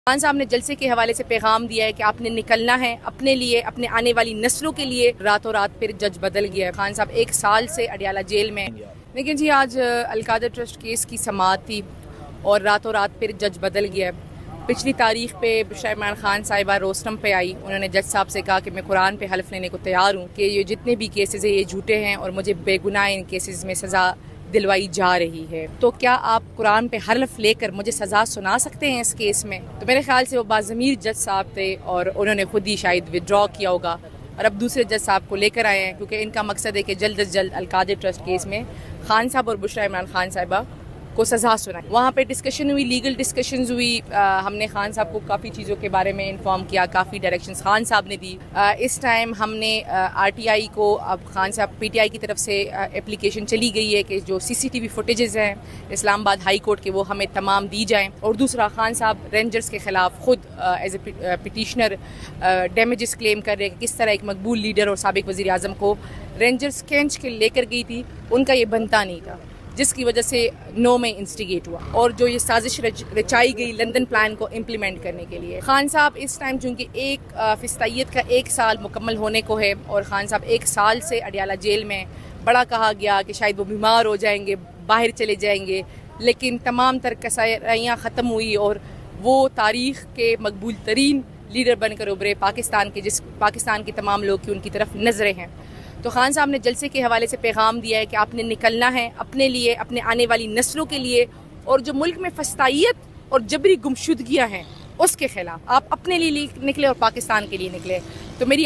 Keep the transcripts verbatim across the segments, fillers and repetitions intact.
خان صاحب نے جلسے کے حوالے سے پیغام دیا ہے کہ آپ نے نکلنا ہے اپنے لیے، اپنے آنے والی نسلوں کے لیے۔ راتوں رات پھر جج بدل گیا ہے۔ خان صاحب ایک سال سے اڈیالہ جیل میں۔ لیکن جی آج القادر ٹرسٹ کیس کی سماعت تھی اور راتوں رات پھر جج بدل گیا ہے۔ پچھلی تاریخ پہ بشرا عمران خان صاحبہ روسٹم پہ آئی، انہوں نے جج صاحب سے کہا کہ میں قرآن پہ حلف لینے کو تیار ہوں کہ یہ جتنے بھی کیسز ہیں یہ جھوٹے ہیں اور مجھے بے گناہ ان کیسز میں سزا دلوائی جا رہی ہے، تو کیا آپ قرآن پہ حلف لے کر مجھے سزا سنا سکتے ہیں اس کیس میں؟ تو میرے خیال سے وہ باضمیر جج صاحب تھے اور انہوں نے خود ہی شاید وڈرا کیا ہوگا اور اب دوسرے جج صاحب کو لے کر آئے ہیں، کیونکہ ان کا مقصد ہے کہ جلد از جلد القادر ٹرسٹ کیس میں خان صاحب اور بشرا عمران خان صاحبہ کو سزا سنائیں۔ وہاں پہ ڈسکشن ہوئی، لیگل ڈسکشنز ہوئی، ہم نے خان صاحب کو کافی چیزوں کے بارے میں انفارم کیا، کافی ڈائریکشنز خان صاحب نے دی۔ اس ٹائم ہم نے آر ٹی آئی کو، اب خان صاحب پی ٹی آئی کی طرف سے اپلیکیشن چلی گئی ہے کہ جو سی سی ٹی وی فوٹیجز ہیں اسلام آباد ہائی کورٹ کے وہ ہمیں تمام دی جائیں، اور دوسرا خان صاحب رینجرز کے خلاف خود as a petitioner damages claim کر رہے ہیں کہ کس طرح ایک مقبول لیڈر اور سابق وزیر اعظم کو رینجرز کھینچ کے لے کر گئی تھی، ان کا یہ بنتا نہیں تھا، جس کی وجہ سے نو میں انسٹیگیٹ ہوا، اور جو یہ سازش رچائی گئی لندن پلان کو امپلیمنٹ کرنے کے لیے۔ خان صاحب اس ٹائم چونکہ ایک فستائیت کا ایک سال مکمل ہونے کو ہے اور خان صاحب ایک سال سے اڈیالہ جیل میں، بڑا کہا گیا کہ شاید وہ بیمار ہو جائیں گے، باہر چلے جائیں گے، لیکن تمام تر کسائیاں ختم ہوئی اور وہ تاریخ کے مقبول ترین لیڈر بن کر ابھرے پاکستان کے، جس پاکستان کے تمام لوگ کی ان کی طرف نظریں ہیں۔ تو خان صاحب نے جلسے کے حوالے سے پیغام دیا ہے کہ آپ نے نکلنا ہے اپنے لیے، اپنے آنے والی نسلوں کے لیے، اور جو ملک میں فسطائیت اور جبری گمشدگیاں ہیں اس کے خلاف آپ اپنے لیے نکلے اور پاکستان کے لیے نکلے۔ تو میری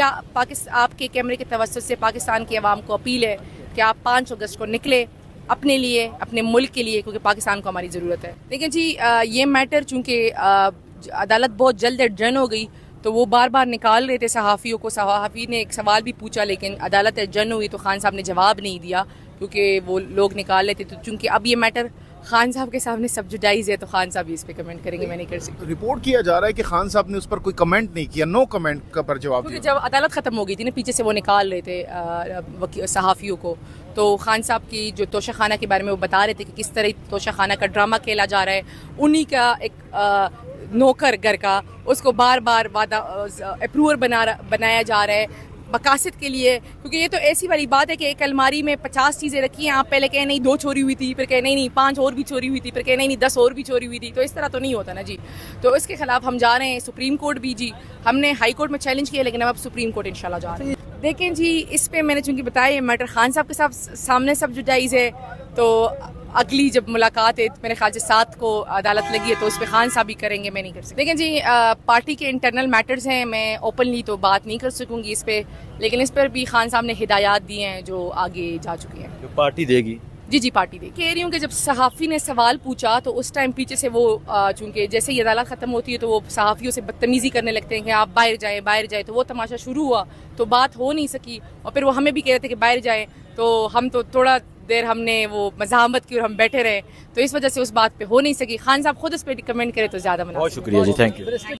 آپ کے کیمرے کے توسط سے پاکستان کی عوام کو اپیل ہے کہ آپ پانچ اگست کو نکلے اپنے لیے، اپنے ملک کے لیے، کیونکہ پاکستان کو ہماری ضرورت ہے۔ دیکھیں جی یہ میٹر چونکہ عدالت بہت جلد ایڈجرن ہو گئی تو وہ بار بار نکال رہے تھے صحافیوں کو، صحافی نے ایک سوال بھی پوچھا لیکن عدالت ایڈجرن ہوئی تو خان صاحب نے جواب نہیں دیا کیونکہ وہ لوگ نکال لیتے، تو چونکہ اب یہ میٹر خان صاحب کے سامنے سبجوڈائز ہے تو خان صاحب اس پہ کمنٹ کریں گے، میں نہیں کر سکتی۔ رپورٹ کیا جا رہا ہے کہ خان صاحب نے اس پر کوئی کمنٹ نہیں کیا، نو کمنٹ کا پر جواب دیا، جب عدالت ختم ہو گئی تھی نا، پیچھے سے وہ نکال رہے تھے صحافیوں کو، تو خان صاحب کی جو توشہ خانہ کے بارے میں وہ بتا رہے تھے کہ کس طرح توشہ خانہ کا ڈرامہ کھیلا جا رہا ہے، انہی کا ایک نوکر گھر کا، اس کو بار بار وعدہ اپروور بنا بنایا جا رہا ہے مقاصد کے لیے، کیونکہ یہ تو ایسی والی بات ہے کہ ایک الماری میں پچاس چیزیں رکھی ہیں، آپ پہلے کہیں نہیں دو چوری ہوئی تھی، پھر کہیں نہیں نہیں پانچ اور بھی چوری ہوئی تھی، پھر کہیں نہیں نہیں دس اور بھی چوری ہوئی تھی، تو اس طرح تو نہیں ہوتا نا جی۔ تو اس کے خلاف ہم جا رہے ہیں سپریم کورٹ بھی، جی ہم نے ہائی کورٹ میں چیلنج کیا لیکن اب سپریم کورٹ انشاءاللہ جا رہے ہیں۔ دیکھیں جی اس پہ میں نے چونکہ بتایا میٹر خان صاحب کے ساتھ سامنے سبجوڈائز ہے، تو اگلی جب ملاقات ہے میرے خیال سے سات کو عدالت لگی ہے تو اس پہ خان صاحب ہی کریں گے، میں نہیں کر سکتی۔ لیکن جی پارٹی کے انٹرنل میٹرز ہیں، میں اوپنلی تو بات نہیں کر سکوں گی اس پہ، لیکن اس پر بھی خان صاحب نے ہدایات دی ہیں جو آگے جا چکی ہیں، جو پارٹی دے گی۔ جی جی پارٹی دے۔ کہہ رہی ہوں کہ جب صحافی نے سوال پوچھا تو اس ٹائم پیچھے سے وہ چونکہ جیسے ہی عدالت ختم ہوتی ہے تو وہ صحافیوں سے بدتمیزی کرنے لگتے ہیں کہ آپ باہر جائیں باہر جائیں، تو وہ تماشا شروع ہوا تو بات ہو نہیں سکی، اور پھر وہ ہمیں بھی کہہ رہے تھے کہ باہر جائیں، تو ہم تو تھوڑا دیر ہم نے وہ مزاحمت کی اور ہم بیٹھے رہے، تو اس وجہ سے اس بات پہ ہو نہیں سکی۔ خان صاحب خود اس پہ کمنٹ کرے تو زیادہ مناسب۔ بہت شکریہ جی، تھینک یو۔